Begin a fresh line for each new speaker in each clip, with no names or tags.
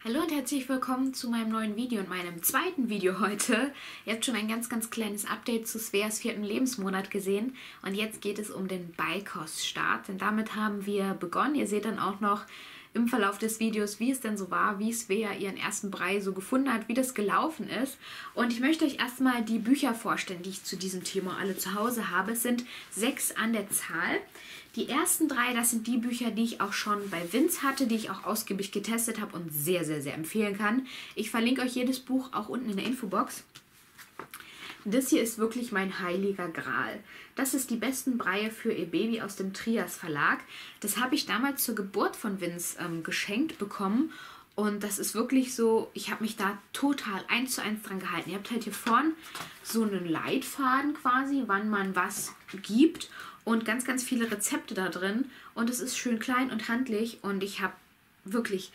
Hallo und herzlich willkommen zu meinem neuen Video und meinem zweiten Video heute. Ihr habt schon ein ganz kleines Update zu Sveas 4. Lebensmonat gesehen und jetzt geht es um den Beikoststart, denn damit haben wir begonnen. Ihr seht dann auch noch im Verlauf des Videos, wie es denn so war, wie Svea ihren ersten Brei so gefunden hat, wie das gelaufen ist. Und ich möchte euch erstmal die Bücher vorstellen, die ich zu diesem Thema alle zu Hause habe. Es sind 6 an der Zahl. Die ersten 3, das sind die Bücher, die ich auch schon bei Vince hatte, die ich auch ausgiebig getestet habe und sehr empfehlen kann. Ich verlinke euch jedes Buch auch unten in der Infobox. Das hier ist wirklich mein heiliger Gral. Das ist die besten Breie für ihr Baby aus dem Trias Verlag. Das habe ich damals zur Geburt von Vince geschenkt bekommen. Und das ist wirklich so, ich habe mich da total 1:1 dran gehalten. Ihr habt halt hier vorne so einen Leitfaden quasi, wann man was gibt. Und ganz viele Rezepte da drin. Und es ist schön klein und handlich. Und ich habe wirklich,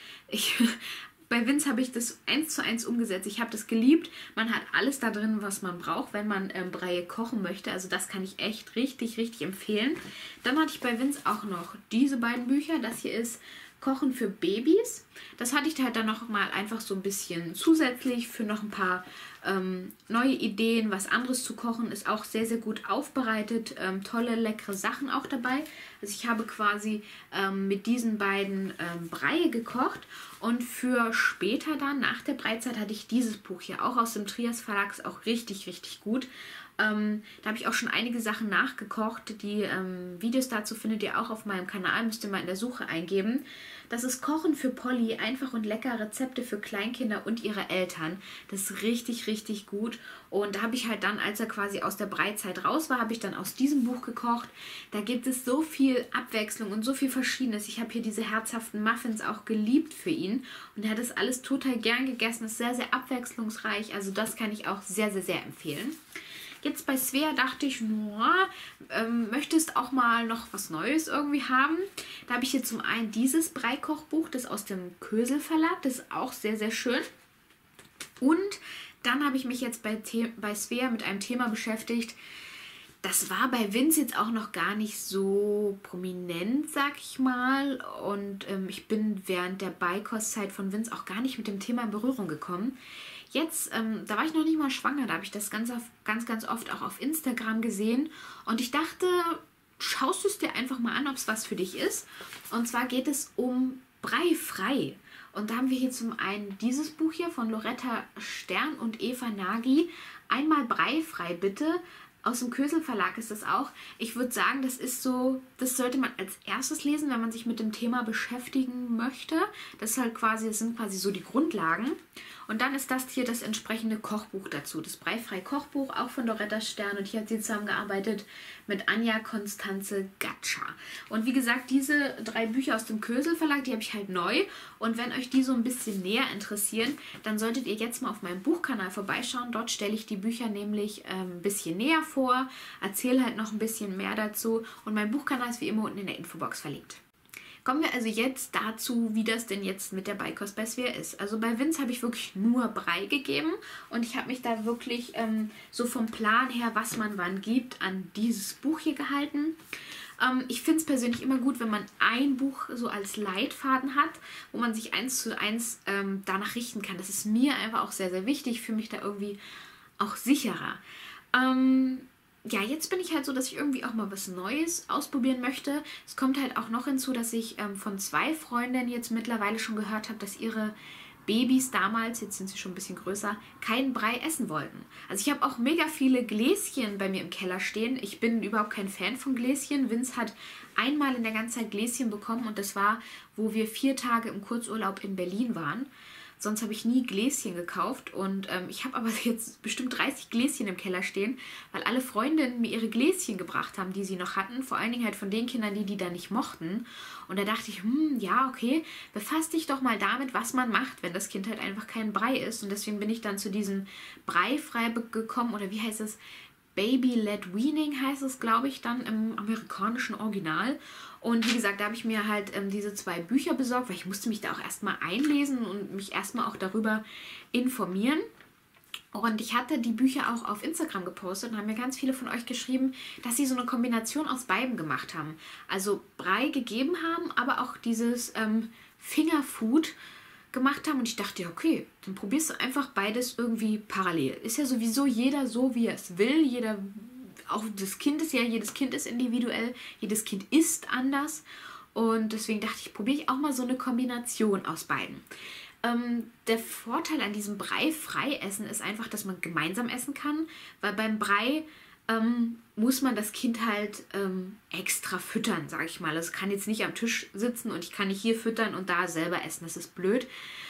bei Vince habe ich das 1:1 umgesetzt. Ich habe das geliebt. Man hat alles da drin, was man braucht, wenn man Breie kochen möchte. Also das kann ich echt richtig empfehlen. Dann hatte ich bei Vince auch noch diese beiden Bücher. Das hier ist Kochen für Babys. Das hatte ich halt dann noch mal einfach so ein bisschen zusätzlich für noch ein paar neue Ideen, was anderes zu kochen. Ist auch sehr gut aufbereitet. Tolle, leckere Sachen auch dabei. Also ich habe quasi mit diesen beiden Breie gekocht. Und für später dann, nach der Breizeit, hatte ich dieses Buch hier auch aus dem Trias Verlag. Ist auch richtig gut. Da habe ich auch schon einige Sachen nachgekocht. Die Videos dazu findet ihr auch auf meinem Kanal. Müsst ihr mal in der Suche eingeben. Das ist Kochen für Polly. Einfach und lecker Rezepte für Kleinkinder und ihre Eltern. Das ist richtig gut. Und da habe ich halt dann, als er quasi aus der Breizeit raus war, habe ich dann aus diesem Buch gekocht. Da gibt es so viel Abwechslung und so viel Verschiedenes. Ich habe hier diese herzhaften Muffins auch geliebt für ihn. Und er hat das alles total gern gegessen. Ist sehr abwechslungsreich. Also das kann ich auch sehr empfehlen. Jetzt bei Svea dachte ich, möchtest auch mal noch was Neues irgendwie haben. Da habe ich hier zum einen dieses Breikochbuch, das aus dem Kösel Verlag. Das ist auch sehr schön. Und dann habe ich mich jetzt bei Svea mit einem Thema beschäftigt. Das war bei Vince jetzt auch noch gar nicht so prominent, sag ich mal. Und ich bin während der Beikostzeit von Vince auch gar nicht mit dem Thema in Berührung gekommen. Jetzt, da war ich noch nicht mal schwanger, da habe ich das ganz oft auch auf Instagram gesehen. Und ich dachte, schaust du es dir einfach mal an, ob es was für dich ist. Und zwar geht es um Brei frei. Und da haben wir hier zum einen dieses Buch hier von Loretta Stern und Eva Nagy. Einmal Brei frei bitte. Aus dem Kösel Verlag ist das auch. Ich würde sagen, das ist so, das sollte man als erstes lesen, wenn man sich mit dem Thema beschäftigen möchte. Das sind quasi so die Grundlagen. Und dann ist das hier das entsprechende Kochbuch dazu. Das Breifrei Kochbuch, auch von Loretta Stern. Und hier hat sie zusammengearbeitet mit Anja Constanze Gatscha. Und wie gesagt, diese 3 Bücher aus dem Kösel Verlag, die habe ich halt neu. Und wenn euch die so ein bisschen näher interessieren, dann solltet ihr jetzt mal auf meinem Buchkanal vorbeischauen. Dort stelle ich die Bücher nämlich ein bisschen näher vor, erzähle halt noch ein bisschen mehr dazu. Und mein Buchkanal ist wie immer unten in der Infobox verlinkt. Kommen wir also jetzt dazu, wie das denn jetzt mit der Beikost bei Svea ist. Also bei Vince habe ich wirklich nur Brei gegeben und ich habe mich da wirklich so vom Plan her, was man wann gibt, an dieses Buch hier gehalten. Ich finde es persönlich immer gut, wenn man ein Buch so als Leitfaden hat, wo man sich 1:1 danach richten kann. Das ist mir einfach auch sehr wichtig, für mich da irgendwie auch sicherer. Ja, jetzt bin ich halt so, dass ich irgendwie auch mal was Neues ausprobieren möchte. Es kommt halt auch noch hinzu, dass ich von 2 Freundinnen jetzt mittlerweile schon gehört habe, dass ihre Babys damals, jetzt sind sie schon ein bisschen größer, keinen Brei essen wollten. Also ich habe auch mega viele Gläschen bei mir im Keller stehen. Ich bin überhaupt kein Fan von Gläschen. Vince hat einmal in der ganzen Zeit Gläschen bekommen und das war, wo wir 4 Tage im Kurzurlaub in Berlin waren. Sonst habe ich nie Gläschen gekauft und ich habe aber jetzt bestimmt 30 Gläschen im Keller stehen, weil alle Freundinnen mir ihre Gläschen gebracht haben, die sie noch hatten. Vor allen Dingen halt von den Kindern, die da nicht mochten. Und da dachte ich, ja, okay, befass dich doch mal damit, was man macht, wenn das Kind halt einfach kein Brei ist. Und deswegen bin ich dann zu diesem Brei frei gekommen, oder wie heißt es? Baby-led Weaning heißt es, glaube ich, dann im amerikanischen Original. Und wie gesagt, da habe ich mir halt diese 2 Bücher besorgt, weil ich musste mich da auch erstmal einlesen und mich erstmal auch darüber informieren. Und ich hatte die Bücher auch auf Instagram gepostet und haben mir ganz viele von euch geschrieben, dass sie so eine Kombination aus beidem gemacht haben. Also Brei gegeben haben, aber auch dieses Fingerfood gemacht haben und ich dachte, ja, okay, dann probierst du einfach beides irgendwie parallel. Ist ja sowieso jeder so, wie er es will. Auch das Kind ist ja, jedes Kind ist individuell, jedes Kind ist anders. Und deswegen dachte ich, probiere ich auch mal so eine Kombination aus beiden. Der Vorteil an diesem Brei-Frei-Essen ist einfach, dass man gemeinsam essen kann, weil beim Brei muss man das Kind halt extra füttern, sage ich mal. Es kann jetzt nicht am Tisch sitzen und ich kann nicht hier füttern und da selber essen. Das ist blöd.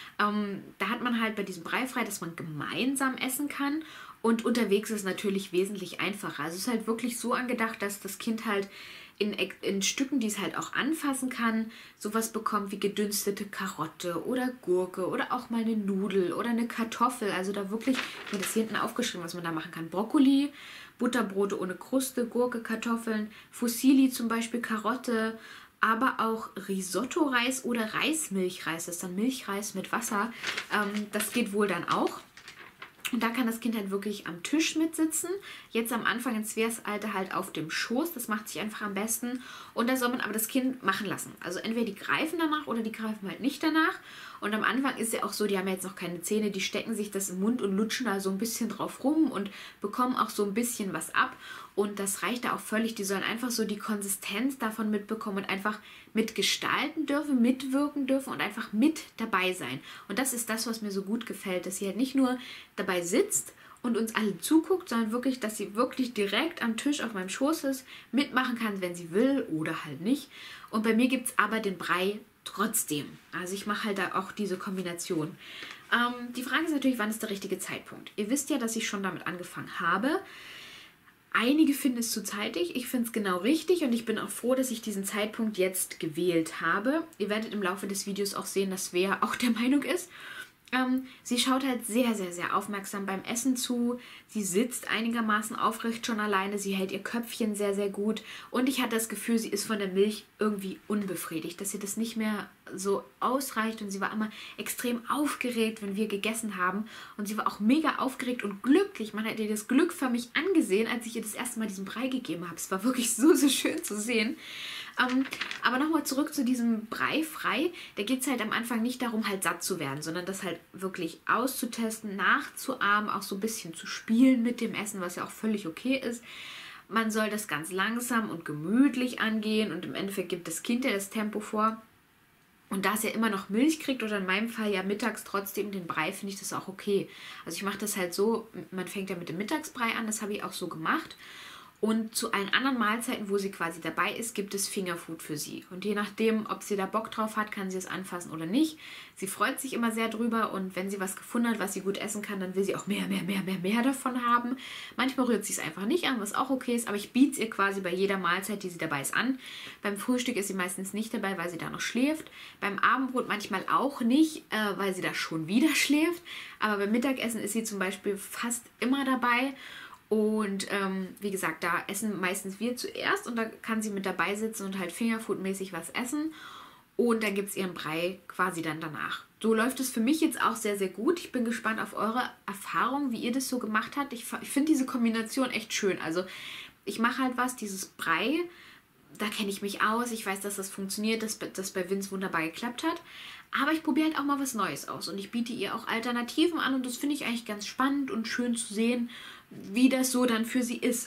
Da hat man halt bei diesem Brei frei, dass man gemeinsam essen kann und unterwegs ist es natürlich wesentlich einfacher. Also es ist halt wirklich so angedacht, dass das Kind halt in Stücken, die es halt auch anfassen kann, sowas bekommt wie gedünstete Karotte oder Gurke oder auch mal eine Nudel oder eine Kartoffel. Also da wirklich, ich habe das hier hinten aufgeschrieben, was man da machen kann. Brokkoli, Butterbrote ohne Kruste, Gurke, Kartoffeln, Fusilli zum Beispiel, Karotte, aber auch Risotto-Reis oder Reismilchreis. Das ist dann Milchreis mit Wasser. Das geht wohl dann auch. Und da kann das Kind halt wirklich am Tisch mitsitzen. Jetzt am Anfang in Sveas Alter halt auf dem Schoß. Das macht sich einfach am besten. Und da soll man aber das Kind machen lassen. Also entweder die greifen danach oder die greifen halt nicht danach. Und am Anfang ist ja auch so, die haben ja jetzt noch keine Zähne, die stecken sich das im Mund und lutschen da so ein bisschen drauf rum und bekommen auch so ein bisschen was ab. Und das reicht da auch völlig. Die sollen einfach so die Konsistenz davon mitbekommen und einfach mitgestalten dürfen, mitwirken dürfen und einfach mit dabei sein. Und das ist das, was mir so gut gefällt, dass sie halt nicht nur dabei sitzt und uns alle zuguckt, sondern wirklich, dass sie wirklich direkt am Tisch auf meinem Schoß ist, mitmachen kann, wenn sie will oder halt nicht. Und bei mir gibt es aber den Brei trotzdem. Also ich mache halt da auch diese Kombination. Die Frage ist natürlich, wann ist der richtige Zeitpunkt? Ihr wisst ja, dass ich schon damit angefangen habe. Einige finden es zu zeitig, ich finde es genau richtig und ich bin auch froh, dass ich diesen Zeitpunkt jetzt gewählt habe. Ihr werdet im Laufe des Videos auch sehen, dass Svea auch der Meinung ist. Sie schaut halt sehr, sehr, sehr aufmerksam beim Essen zu. Sie sitzt einigermaßen aufrecht schon alleine. Sie hält ihr Köpfchen sehr, sehr gut. Und ich hatte das Gefühl, sie ist von der Milch irgendwie unbefriedigt, dass ihr das nicht mehr so ausreicht. Und sie war immer extrem aufgeregt, wenn wir gegessen haben. Und sie war auch mega aufgeregt und glücklich. Man hat ihr das Glück für mich angesehen, als ich ihr das erste Mal diesen Brei gegeben habe. Es war wirklich so, so schön zu sehen. Aber nochmal zurück zu diesem Brei frei. Da geht es halt am Anfang nicht darum, halt satt zu werden, sondern das halt wirklich auszutesten, nachzuahmen, auch so ein bisschen zu spielen mit dem Essen, was ja auch völlig okay ist. Man soll das ganz langsam und gemütlich angehen und im Endeffekt gibt das Kind ja das Tempo vor. Und da es ja immer noch Milch kriegt oder in meinem Fall ja mittags trotzdem den Brei, finde ich das auch okay. Also ich mache das halt so, man fängt ja mit dem Mittagsbrei an, das habe ich auch so gemacht. Und zu allen anderen Mahlzeiten, wo sie quasi dabei ist, gibt es Fingerfood für sie. Und je nachdem, ob sie da Bock drauf hat, kann sie es anfassen oder nicht. Sie freut sich immer sehr drüber und wenn sie was gefunden hat, was sie gut essen kann, dann will sie auch mehr davon haben. Manchmal rührt sie es einfach nicht an, was auch okay ist, aber ich biete es ihr quasi bei jeder Mahlzeit, die sie dabei ist, an. Beim Frühstück ist sie meistens nicht dabei, weil sie da noch schläft. Beim Abendbrot manchmal auch nicht, weil sie da schon wieder schläft. Aber beim Mittagessen ist sie zum Beispiel fast immer dabei. Und wie gesagt, da essen meistens wir zuerst und da kann sie mit dabei sitzen und halt Fingerfood-mäßig was essen. Und dann gibt es ihren Brei quasi dann danach. So läuft es für mich jetzt auch sehr, sehr gut. Ich bin gespannt auf eure Erfahrung, wie ihr das so gemacht habt. Ich finde diese Kombination echt schön. Also ich mache halt was, dieses Brei, da kenne ich mich aus. Ich weiß, dass das funktioniert, dass das bei Vince wunderbar geklappt hat. Aber ich probiere halt auch mal was Neues aus. Und ich biete ihr auch Alternativen an. Und das finde ich eigentlich ganz spannend und schön zu sehen, wie das so dann für sie ist.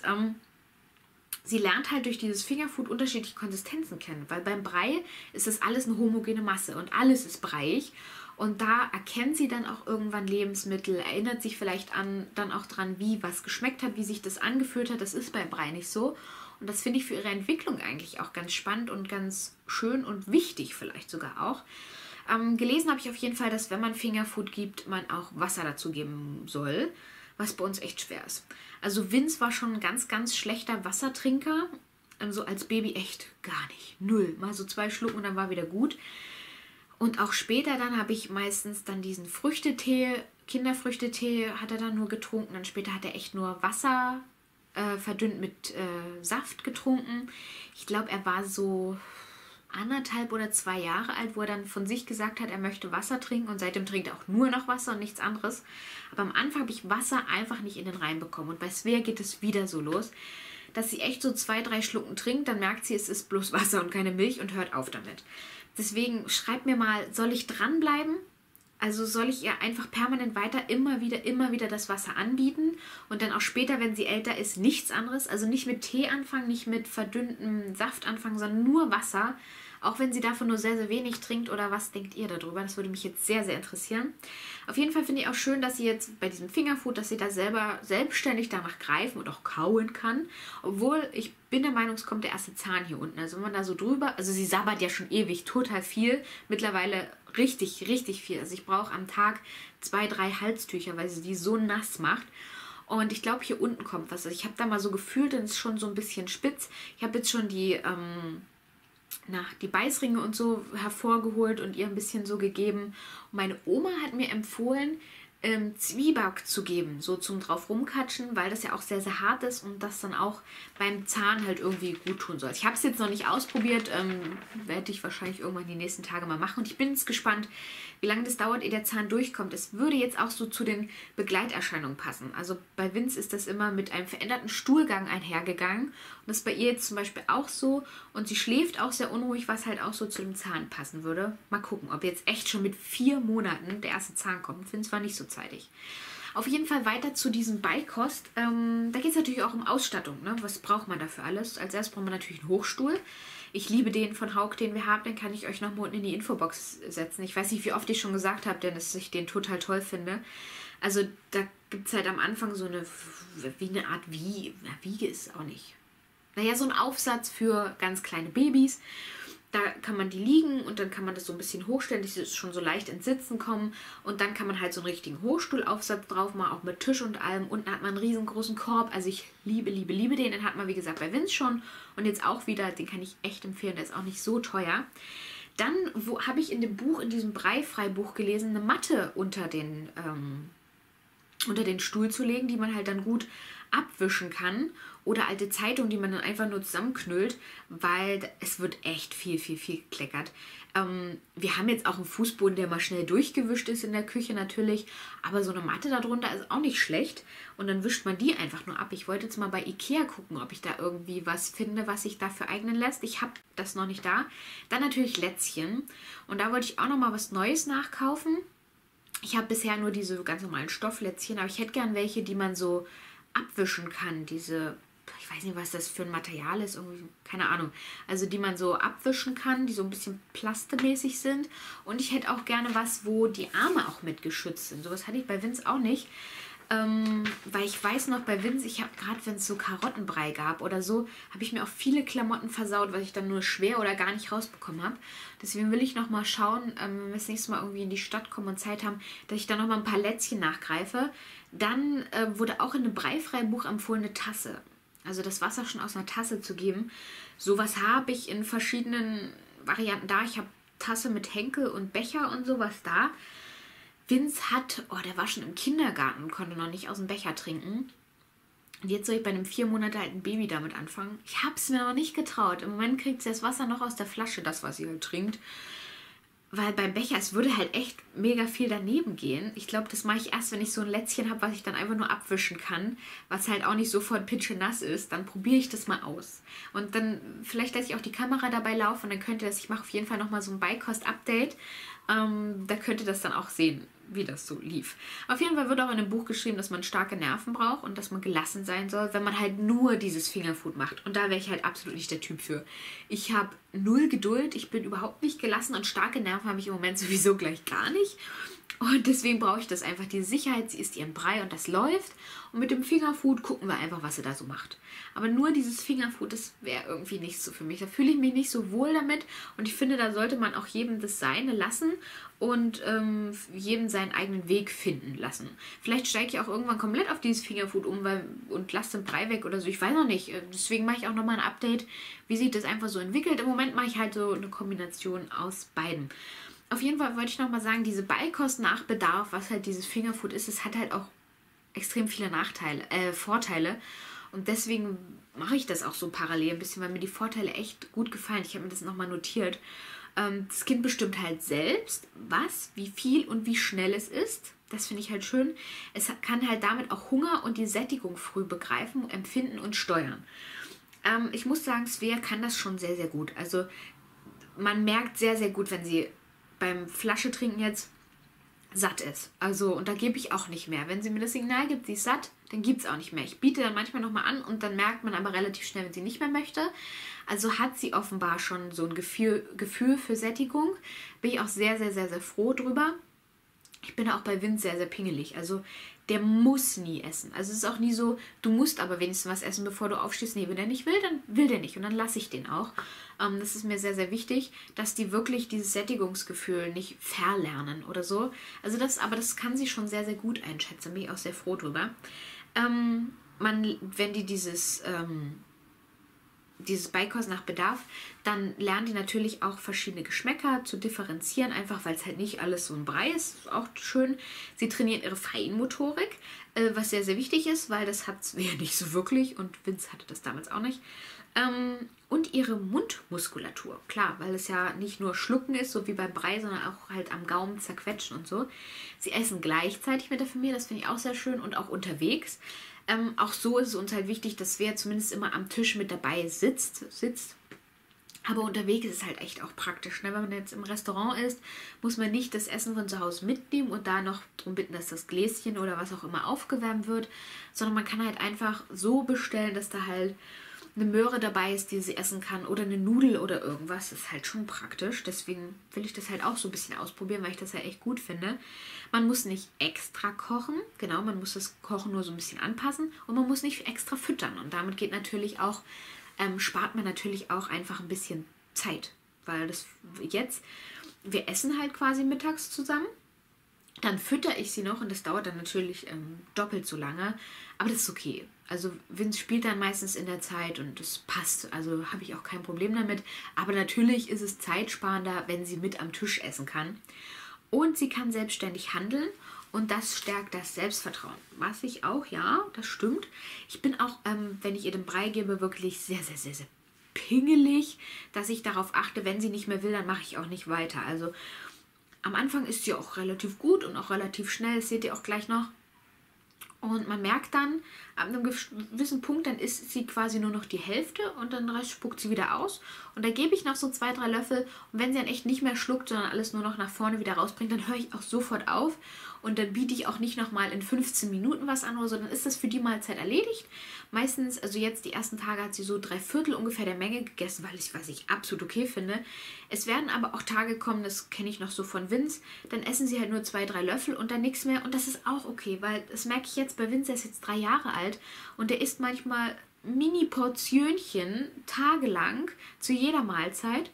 Sie lernt halt durch dieses Fingerfood unterschiedliche Konsistenzen kennen, weil beim Brei ist das alles eine homogene Masse und alles ist breiig und da erkennt sie dann auch irgendwann Lebensmittel, erinnert sich vielleicht dann auch dran, wie was geschmeckt hat, wie sich das angefühlt hat. Das ist beim Brei nicht so und das finde ich für ihre Entwicklung eigentlich auch ganz spannend und ganz schön und wichtig vielleicht sogar auch. Gelesen habe ich auf jeden Fall, dass wenn man Fingerfood gibt, man auch Wasser dazu geben soll, was bei uns echt schwer ist. Also Vince war schon ein ganz, ganz schlechter Wassertrinker. So als Baby echt gar nicht. Null. Mal so 2 Schluck und dann war wieder gut. Und auch später dann habe ich meistens dann diesen Früchtetee, Kinderfrüchtetee hat er dann nur getrunken. Dann später hat er echt nur Wasser verdünnt mit Saft getrunken. Ich glaube, er war so 1,5 oder 2 Jahre alt, wo er dann von sich gesagt hat, er möchte Wasser trinken und seitdem trinkt er auch nur noch Wasser und nichts anderes. Aber am Anfang habe ich Wasser einfach nicht in den Rhein bekommen und bei Svea geht es wieder so los, dass sie echt so 2, 3 Schlucken trinkt, dann merkt sie, es ist bloß Wasser und keine Milch und hört auf damit. Deswegen schreibt mir mal, soll ich dranbleiben Also soll ich ihr einfach permanent weiter immer wieder das Wasser anbieten und dann auch später, wenn sie älter ist, nichts anderes? Also nicht mit Tee anfangen, nicht mit verdünntem Saft anfangen, sondern nur Wasser. Auch wenn sie davon nur sehr, sehr wenig trinkt, oder was denkt ihr darüber? Das würde mich jetzt sehr, sehr interessieren. Auf jeden Fall finde ich auch schön, dass sie jetzt bei diesem Fingerfood, dass sie da selber selbstständig danach greifen und auch kauen kann. Obwohl, ich bin der Meinung, es kommt der erste Zahn hier unten. Also wenn man da so drüber, also sie sabbert ja schon ewig total viel. Mittlerweile richtig, richtig viel. Also ich brauche am Tag 2, 3 Halstücher, weil sie die so nass macht. Und ich glaube, hier unten kommt was. Also ich habe da mal so gefühlt, dann ist schon so ein bisschen spitz. Ich habe jetzt schon die Beißringe und so hervorgeholt und ihr ein bisschen so gegeben. Und meine Oma hat mir empfohlen, Zwieback zu geben, so zum drauf rumkatschen, weil das ja auch sehr, sehr hart ist und das dann auch beim Zahn halt irgendwie gut tun soll. Ich habe es jetzt noch nicht ausprobiert, werde ich wahrscheinlich irgendwann die nächsten Tage mal machen und ich bin jetzt gespannt, wie lange das dauert, ehe der Zahn durchkommt. Es würde jetzt auch so zu den Begleiterscheinungen passen. Also bei Vince ist das immer mit einem veränderten Stuhlgang einhergegangen und das ist bei ihr jetzt zum Beispiel auch so und sie schläft auch sehr unruhig, was halt auch so zu dem Zahn passen würde. Mal gucken, ob jetzt echt schon mit 4 Monaten der erste Zahn kommt. Ich finde es zwar nicht so zeitig. Auf jeden Fall weiter zu diesem Beikost. Da geht es natürlich auch um Ausstattung. Ne? Was braucht man dafür alles? Als erstes braucht man natürlich einen Hochstuhl. Ich liebe den von Hauck, den wir haben. Den kann ich euch noch mal unten in die Infobox setzen. Ich weiß nicht, wie oft ich schon gesagt habe, denn dass ich den total toll finde. Also da gibt es halt am Anfang so eine Art Wiege ist es auch nicht. Naja, so ein Aufsatz für ganz kleine Babys. Da kann man die liegen und dann kann man das so ein bisschen hochstellen, dass sie schon so leicht ins Sitzen kommen. Und dann kann man halt so einen richtigen Hochstuhlaufsatz drauf machen, auch mit Tisch und allem. Unten hat man einen riesengroßen Korb. Also ich liebe den. Den hat man, wie gesagt, bei Vince schon. Und jetzt auch wieder, den kann ich echt empfehlen. Der ist auch nicht so teuer. Dann habe ich in dem Buch, in diesem Breifrei-Buch gelesen, eine Matte unter den Stuhl zu legen, die man halt dann gut abwischen kann. Oder alte Zeitungen, die man dann einfach nur zusammenknüllt, weil es wird echt viel gekleckert. Wir haben jetzt auch einen Fußboden, der mal schnell durchgewischt ist in der Küche natürlich, aber so eine Matte darunter ist auch nicht schlecht und dann wischt man die einfach nur ab. Ich wollte jetzt mal bei Ikea gucken, ob ich da irgendwie was finde, was sich dafür eignen lässt. Ich habe das noch nicht da. Dann natürlich Lätzchen und da wollte ich auch noch mal was Neues nachkaufen. Ich habe bisher nur diese ganz normalen Stofflätzchen, aber ich hätte gern welche, die man so abwischen kann, ich weiß nicht, was das für ein Material ist, irgendwie, keine Ahnung. Also die man so abwischen kann, die so ein bisschen plastemäßig sind. Und ich hätte auch gerne was, wo die Arme auch mit geschützt sind. Sowas hatte ich bei Vince auch nicht. Weil ich weiß noch, bei Vince, ich habe gerade, wenn es so Karottenbrei gab oder so, habe ich mir auch viele Klamotten versaut, weil ich dann nur schwer oder gar nicht rausbekommen habe. Deswegen will ich noch mal schauen, wenn wir das nächste Mal irgendwie in die Stadt kommen und Zeit haben, dass ich da noch mal ein paar Lätzchen nachgreife. Dann wurde auch in einem Breifrei-Buch empfohlen, eine Tasse. Also das Wasser schon aus einer Tasse zu geben. Sowas habe ich in verschiedenen Varianten da. Ich habe Tasse mit Henkel und Becher und sowas da. Vince der war schon im Kindergarten und konnte noch nicht aus dem Becher trinken. Und jetzt soll ich bei einem 4 Monate alten Baby damit anfangen. Ich habe es mir noch nicht getraut. Im Moment kriegt sie das Wasser noch aus der Flasche, das, was sie halt trinkt. Weil beim Becher, es würde halt echt mega viel daneben gehen. Ich glaube, das mache ich erst, wenn ich so ein Lätzchen habe, was ich dann einfach nur abwischen kann, was halt auch nicht sofort pitschenass ist. Dann probiere ich das mal aus. Und dann, vielleicht lasse ich auch die Kamera dabei laufen und dann könnt ihr das, ich mache auf jeden Fall nochmal so ein Beikost-Update. Da könnt ihr das dann auch sehen, wie das so lief. Auf jeden Fall wird auch in dem Buch geschrieben, dass man starke Nerven braucht und dass man gelassen sein soll, wenn man halt nur dieses Fingerfood macht. Und da wäre ich halt absolut nicht der Typ für. Ich habe 0 Geduld, ich bin überhaupt nicht gelassen und starke Nerven habe ich im Moment sowieso gleich gar nicht. Und deswegen brauche ich das einfach, diese Sicherheit, sie isst ihren Brei und das läuft. Und mit dem Fingerfood gucken wir einfach, was sie da so macht. Aber nur dieses Fingerfood, das wäre irgendwie nicht so für mich. Da fühle ich mich nicht so wohl damit. Und ich finde, da sollte man auch jedem das Seine lassen und jedem seinen eigenen Weg finden lassen. Vielleicht steige ich auch irgendwann komplett auf dieses Fingerfood um und lasse den Brei weg oder so. Ich weiß noch nicht. Deswegen mache ich auch nochmal ein Update, wie sich das einfach so entwickelt. Im Moment mache ich halt so eine Kombination aus beiden. Auf jeden Fall wollte ich nochmal sagen, diese Beikost nach Bedarf, was halt dieses Fingerfood ist, es hat halt auch extrem viele Vorteile. Und deswegen mache ich das auch so parallel ein bisschen, weil mir die Vorteile echt gut gefallen. Ich habe mir das nochmal notiert. Das Kind bestimmt halt selbst, was, wie viel und wie schnell es isst. Das finde ich halt schön. Es kann halt damit auch Hunger und die Sättigung früh begreifen, empfinden und steuern. Ich muss sagen, Svea kann das schon sehr, sehr gut. Also man merkt sehr, sehr gut, wenn sie beim Flaschetrinken jetzt satt ist. Also, und da gebe ich auch nicht mehr. Wenn sie mir das Signal gibt, sie ist satt, dann gibt es auch nicht mehr. Ich biete dann manchmal nochmal an und dann merkt man aber relativ schnell, wenn sie nicht mehr möchte. Also hat sie offenbar schon so ein Gefühl für Sättigung. Bin ich auch sehr, sehr, sehr, sehr froh drüber. Ich bin auch bei Vince sehr, sehr pingelig. Also der muss nie essen. Also es ist auch nie so, du musst aber wenigstens was essen, bevor du aufstehst. Nee, wenn der nicht will, dann will der nicht. Und dann lasse ich den auch. Das ist mir sehr, sehr wichtig, dass die wirklich dieses Sättigungsgefühl nicht verlernen oder so. Also aber das kann sie schon sehr, sehr gut einschätzen. Bin ich auch sehr froh drüber. Wenn die dieses Beikost nach Bedarf, dann lernen die natürlich auch verschiedene Geschmäcker zu differenzieren, einfach weil es halt nicht alles so ein Brei ist. Ist auch schön. Sie trainieren ihre Feinmotorik, was sehr, sehr wichtig ist, weil das hat es ja nicht so wirklich und Vince hatte das damals auch nicht. Und ihre Mundmuskulatur, klar, weil es ja nicht nur Schlucken ist, so wie beim Brei, sondern auch halt am Gaumen zerquetschen und so. Sie essen gleichzeitig mit der Familie, das finde ich auch sehr schön und auch unterwegs. Auch so ist es uns halt wichtig, dass wer zumindest immer am Tisch mit dabei sitzt. Aber unterwegs ist es halt echt auch praktisch. Ne? Wenn man jetzt im Restaurant ist, muss man nicht das Essen von zu Hause mitnehmen und da noch darum bitten, dass das Gläschen oder was auch immer aufgewärmt wird, sondern man kann halt einfach so bestellen, dass da halt eine Möhre dabei ist, die sie essen kann oder eine Nudel oder irgendwas. Das ist halt schon praktisch. Deswegen will ich das halt auch so ein bisschen ausprobieren, weil ich das ja echt gut finde. Man muss nicht extra kochen. Genau, man muss das Kochen nur so ein bisschen anpassen und man muss nicht extra füttern. Und damit geht natürlich auch, spart man natürlich auch einfach ein bisschen Zeit. Weil wir essen halt quasi mittags zusammen. Dann fütter ich sie noch und das dauert dann natürlich doppelt so lange. Aber das ist okay. Also Vince spielt dann meistens in der Zeit und das passt. Also habe ich auch kein Problem damit. Aber natürlich ist es zeitsparender, wenn sie mit am Tisch essen kann. Und sie kann selbstständig handeln und das stärkt das Selbstvertrauen. Was ich auch, ja, das stimmt. Ich bin auch, wenn ich ihr den Brei gebe, wirklich sehr, sehr, sehr, sehr pingelig, dass ich darauf achte, wenn sie nicht mehr will, dann mache ich auch nicht weiter. Also am Anfang ist sie auch relativ gut und auch relativ schnell, das seht ihr auch gleich noch. Und man merkt dann, ab einem gewissen Punkt, dann isst sie quasi nur noch die Hälfte und dann spuckt sie wieder aus. Und da gebe ich noch so 2, 3 Löffel. Und wenn sie dann echt nicht mehr schluckt, sondern alles nur noch nach vorne wieder rausbringt, dann höre ich auch sofort auf. Und dann biete ich auch nicht nochmal in 15 Minuten was an oder so, dann ist das für die Mahlzeit erledigt. Meistens, also jetzt die ersten Tage hat sie so 3/4 ungefähr der Menge gegessen, was ich absolut okay finde. Es werden aber auch Tage kommen, das kenne ich noch so von Vince, dann essen sie halt nur 2, 3 Löffel und dann nichts mehr. Und das ist auch okay, weil das merke ich jetzt bei Vince, der ist jetzt 3 Jahre alt und der isst manchmal Mini-Portionchen tagelang zu jeder Mahlzeit.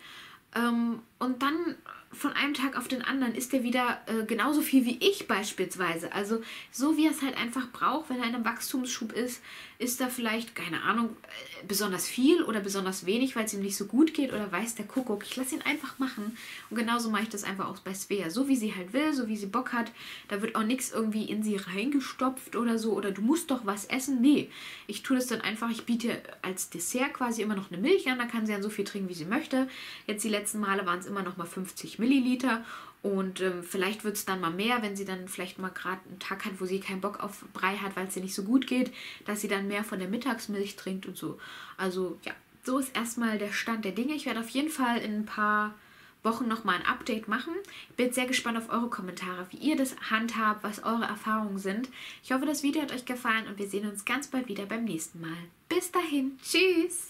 Und dann von einem Tag auf den anderen isst er wieder genauso viel wie ich beispielsweise. Also so wie er es halt einfach braucht, wenn er in einem Wachstumsschub ist, ist da vielleicht, keine Ahnung, besonders viel oder besonders wenig, weil es ihm nicht so gut geht oder weiß der Kuckuck. Ich lasse ihn einfach machen. Und genauso mache ich das einfach auch bei Svea. So wie sie halt will, so wie sie Bock hat. Da wird auch nichts irgendwie in sie reingestopft oder so. Oder du musst doch was essen. Nee, ich tue das dann einfach. Ich biete als Dessert quasi immer noch eine Milch an. Da kann sie dann so viel trinken, wie sie möchte. Jetzt die letzten Male waren es immer noch mal 50 Milliliter. Und vielleicht wird es dann mal mehr, wenn sie dann vielleicht mal gerade einen Tag hat, wo sie keinen Bock auf Brei hat, weil es ihr nicht so gut geht, dass sie dann mehr von der Mittagsmilch trinkt und so. Also ja, so ist erstmal der Stand der Dinge. Ich werde auf jeden Fall in ein paar Wochen nochmal ein Update machen. Ich bin jetzt sehr gespannt auf eure Kommentare, wie ihr das handhabt, was eure Erfahrungen sind. Ich hoffe, das Video hat euch gefallen und wir sehen uns ganz bald wieder beim nächsten Mal. Bis dahin, tschüss!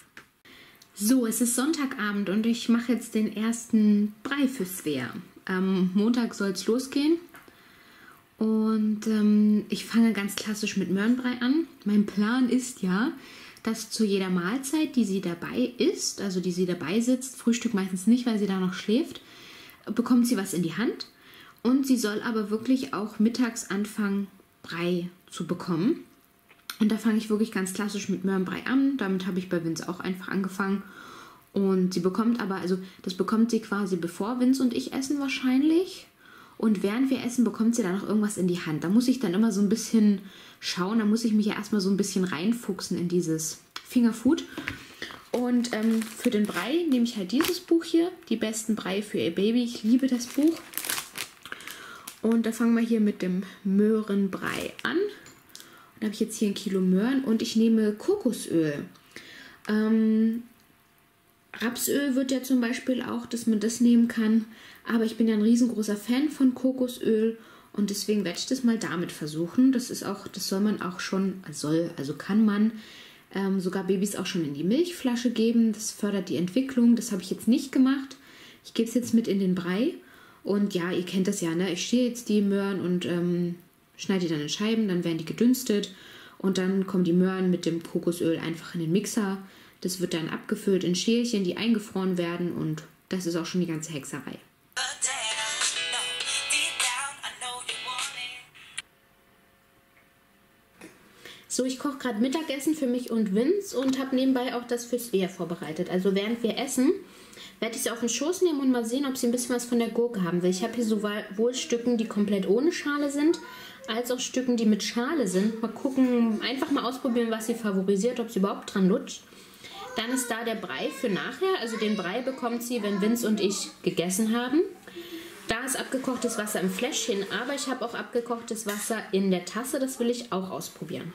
So, es ist Sonntagabend und ich mache jetzt den ersten Brei für Svea. Am Montag soll es losgehen und ich fange ganz klassisch mit Möhrenbrei an. Mein Plan ist ja, dass zu jeder Mahlzeit, die sie dabei isst, also die sie dabei sitzt, Frühstück meistens nicht, weil sie da noch schläft, bekommt sie was in die Hand und sie soll aber wirklich auch mittags anfangen, Brei zu bekommen. Und da fange ich wirklich ganz klassisch mit Möhrenbrei an. Damit habe ich bei Vince auch einfach angefangen. Und sie bekommt aber, also das bekommt sie quasi bevor Vince und ich essen wahrscheinlich. Und während wir essen, bekommt sie dann noch irgendwas in die Hand. Da muss ich dann immer so ein bisschen schauen. Da muss ich mich ja erstmal so ein bisschen reinfuchsen in dieses Fingerfood. Und für den Brei nehme ich halt dieses Buch hier. Die besten Brei für ihr Baby. Ich liebe das Buch. Und da fangen wir hier mit dem Möhrenbrei an. Da habe ich jetzt hier 1 Kilo Möhren und ich nehme Kokosöl. Rapsöl wird ja zum Beispiel auch, dass man das nehmen kann. Aber ich bin ja ein riesengroßer Fan von Kokosöl Und deswegen werde ich das mal damit versuchen. Das soll man auch schon, also kann man sogar Babys auch schon in die Milchflasche geben. Das fördert die Entwicklung. Das habe ich jetzt nicht gemacht. Ich gebe es jetzt mit in den Brei. Und ja, ihr kennt das ja, ne? Ich schäle jetzt die Möhren und schneide die dann in Scheiben. Dann werden die gedünstet. Und dann kommen die Möhren mit dem Kokosöl einfach in den Mixer. Das wird dann abgefüllt in Schälchen, die eingefroren werden. Und das ist auch schon die ganze Hexerei. So, ich koche gerade Mittagessen für mich und Vince und habe nebenbei auch das für Svea vorbereitet. Also während wir essen, werde ich sie auf den Schoß nehmen und mal sehen, ob sie ein bisschen was von der Gurke haben will. Ich habe hier sowohl Stücken, die komplett ohne Schale sind, als auch Stücken, die mit Schale sind. Mal gucken, einfach mal ausprobieren, was sie favorisiert, ob sie überhaupt dran lutscht. Dann ist da der Brei für nachher. Also den Brei bekommt sie, wenn Vince und ich gegessen haben. Da ist abgekochtes Wasser im Fläschchen, aber ich habe auch abgekochtes Wasser in der Tasse. Das will ich auch ausprobieren.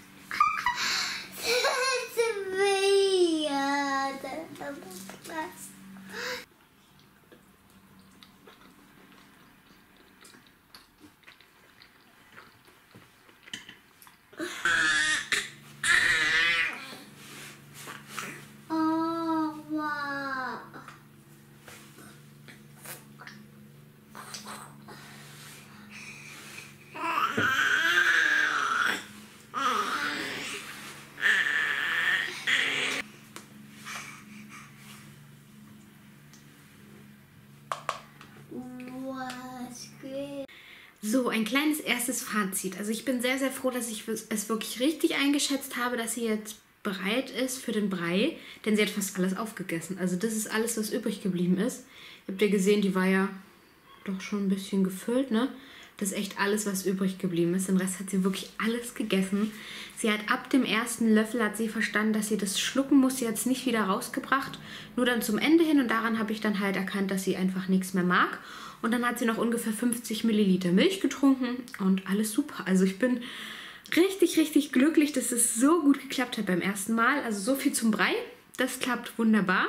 So, ein kleines erstes Fazit. Also ich bin sehr, sehr froh, dass ich es wirklich richtig eingeschätzt habe, dass sie jetzt bereit ist für den Brei, denn sie hat fast alles aufgegessen. Also das ist alles, was übrig geblieben ist. Ihr habt ja gesehen, die war ja doch schon ein bisschen gefüllt, ne? Das ist echt alles, was übrig geblieben ist. Den Rest hat sie wirklich alles gegessen. Sie hat ab dem ersten Löffel hat sie verstanden, dass sie das schlucken muss. Sie hat es nicht wieder rausgebracht, nur dann zum Ende hin. Und daran habe ich dann halt erkannt, dass sie einfach nichts mehr mag. Und dann hat sie noch ungefähr 50 Milliliter Milch getrunken und alles super. Also ich bin richtig, richtig glücklich, dass es so gut geklappt hat beim ersten Mal. Also so viel zum Brei. Das klappt wunderbar.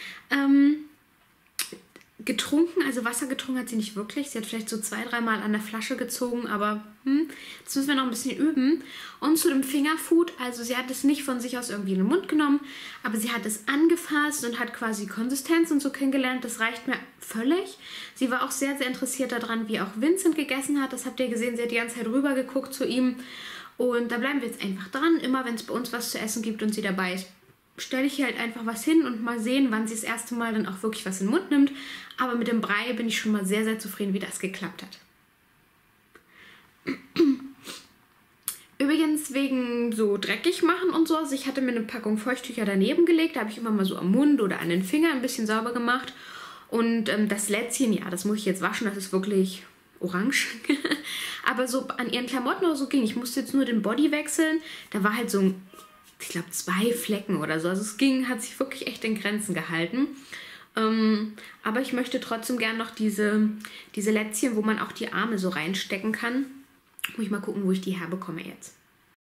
Getrunken, also Wasser getrunken hat sie nicht wirklich. Sie hat vielleicht so 2-3 Mal an der Flasche gezogen, aber das müssen wir noch ein bisschen üben. Und zu dem Fingerfood, also sie hat es nicht von sich aus irgendwie in den Mund genommen, aber sie hat es angefasst und hat quasi Konsistenz und so kennengelernt. Das reicht mir völlig. Sie war auch sehr, sehr interessiert daran, wie auch Vincent gegessen hat. Das habt ihr gesehen, sie hat die ganze Zeit rüber geguckt zu ihm. Und da bleiben wir jetzt einfach dran. Immer wenn es bei uns was zu essen gibt und sie dabei ist, stelle ich hier halt einfach was hin und mal sehen, wann sie das erste Mal dann auch wirklich was in den Mund nimmt. Aber mit dem Brei bin ich schon mal sehr, sehr zufrieden, wie das geklappt hat. Übrigens wegen so dreckig machen und so, also ich hatte mir eine Packung Feuchttücher daneben gelegt, da habe ich immer mal so am Mund oder an den Fingern ein bisschen sauber gemacht. Und das Lätzchen, ja, das muss ich jetzt waschen, das ist wirklich orange. Aber so an ihren Klamotten oder so ging. Ich musste jetzt nur den Body wechseln, da war halt so ein, ich glaube, 2 Flecken oder so. Also es ging, hat sich wirklich echt in Grenzen gehalten. Aber ich möchte trotzdem gern noch diese Lätzchen, wo man auch die Arme so reinstecken kann. Muss ich mal gucken, wo ich die herbekomme jetzt.